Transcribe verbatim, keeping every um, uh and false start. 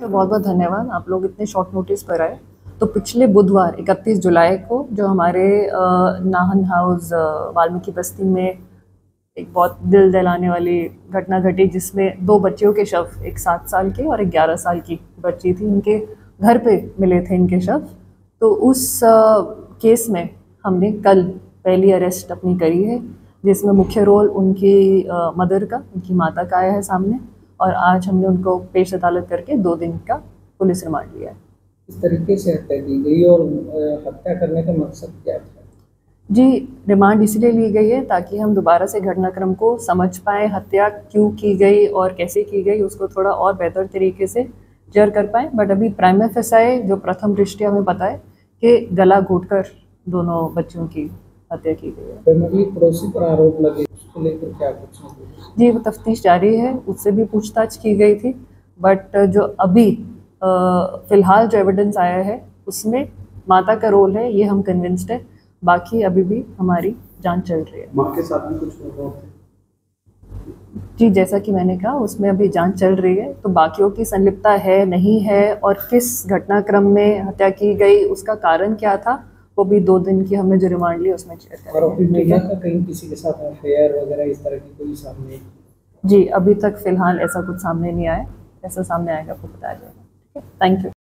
का बहुत बहुत धन्यवाद, आप लोग इतने शॉर्ट नोटिस पर आए। तो पिछले बुधवार इकतीस जुलाई को जो हमारे नाहन हाउस वाल्मीकि बस्ती में एक बहुत दिल दहलाने वाली घटना घटी, जिसमें दो बच्चियों के शव, एक सात साल की और एक ग्यारह साल की बच्ची थी, उनके घर पे मिले थे इनके शव। तो उस केस में हमने कल पहली अरेस्ट अपनी करी है, जिसमें मुख्य रोल उनकी मदर का, उनकी माता का आया है सामने, और आज हमने उनको पेश अदालत करके दो दिन का पुलिस रिमांड लिया है। इस तरीके से हत्या की गई और हत्या करने का मकसद क्या था? जी, रिमांड इसलिए ली गई है ताकि हम दोबारा से घटनाक्रम को समझ पाएँ, हत्या क्यों की गई और कैसे की गई उसको थोड़ा और बेहतर तरीके से जर कर पाएँ। बट अभी प्राइमा फेसाई जो प्रथम दृष्टया हमें पता है कि गला घोंटकर दोनों बच्चियों की हत्या की गई है। फैमिली पड़ोसी पर आरोप लगे, उसको लेकर क्या कुछ? जी, वो तफ्तीश जारी है, उससे भी पूछताछ की गई थी, बट जो अभी फ़िलहाल जो एविडेंस आया है उसमें माता का रोल है, ये हम कन्विंस्ड है। बाकी अभी भी हमारी जांच चल रही है। माँ के साथ भी कुछ हुआ? जी, जैसा कि मैंने कहा उसमें अभी जांच चल रही है, तो बाकियों की संलिप्तता है नहीं है और किस घटनाक्रम में हत्या की गई, उसका कारण क्या था, वो भी दो दिन की हमने जो रिमांड ली उसमें शेयर करेंगे। और महिला का कहीं किसी के साथ अफेयर वगैरह इस तरह की कोई सामने? जी, अभी तक फ़िलहाल ऐसा कुछ सामने नहीं आया, ऐसा सामने आएगा आपको बताया जाएगा। ठीक है, थैंक यू।